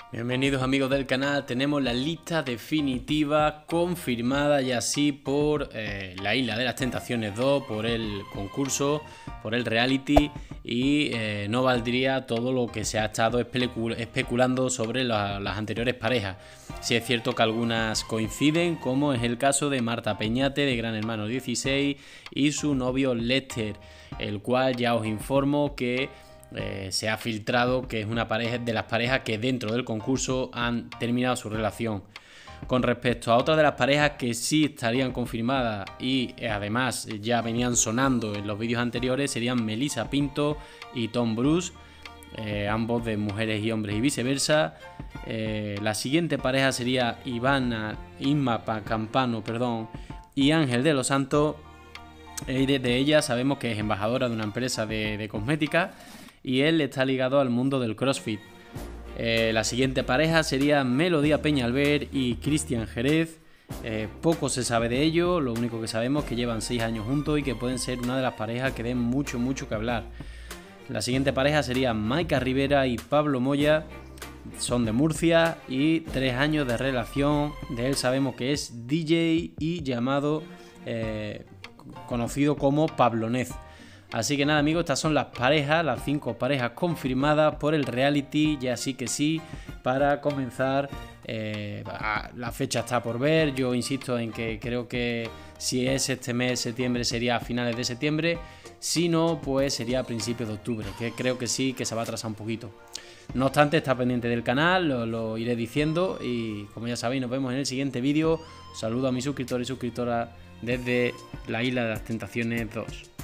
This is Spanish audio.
Bienvenidos amigos del canal, tenemos la lista definitiva confirmada ya así por la Isla de las Tentaciones 2, por el concurso, por el reality y no valdría todo lo que se ha estado especulando sobre las anteriores parejas. Sí es cierto que algunas coinciden, como es el caso de Marta Peñate de Gran Hermano 16 y su novio Lester, el cual ya os informo que se ha filtrado que es una pareja de las parejas que dentro del concurso han terminado su relación. Con respecto a otras de las parejas que sí estarían confirmadas y además ya venían sonando en los vídeos anteriores, serían Melissa Pinto y Tom Bruce, ambos de Mujeres y Hombres y Viceversa. La siguiente pareja sería Inma Campano y Ángel de los Santos. De ella sabemos que es embajadora de una empresa de cosmética y él está ligado al mundo del CrossFit. La siguiente pareja sería Melodía Peñalver y Cristian Jerez. Poco se sabe de ello, lo único que sabemos es que llevan 6 años juntos y que pueden ser una de las parejas que den mucho que hablar. La siguiente pareja sería Maika Rivera y Pablo Moya, son de Murcia y 3 años de relación. De él sabemos que es DJ y conocido como Pablonez. Así que nada amigos, estas son las parejas, las 5 parejas confirmadas por el reality, ya sí que sí, para comenzar. La fecha está por ver, yo insisto en que creo que si es este mes, septiembre, sería a finales de septiembre, si no, pues sería a principios de octubre, que creo que sí, que se va a atrasar un poquito. No obstante, está pendiente del canal, lo iré diciendo y como ya sabéis, nos vemos en el siguiente vídeo. Saludo a mis suscriptores y suscriptoras desde la Isla de las Tentaciones 2.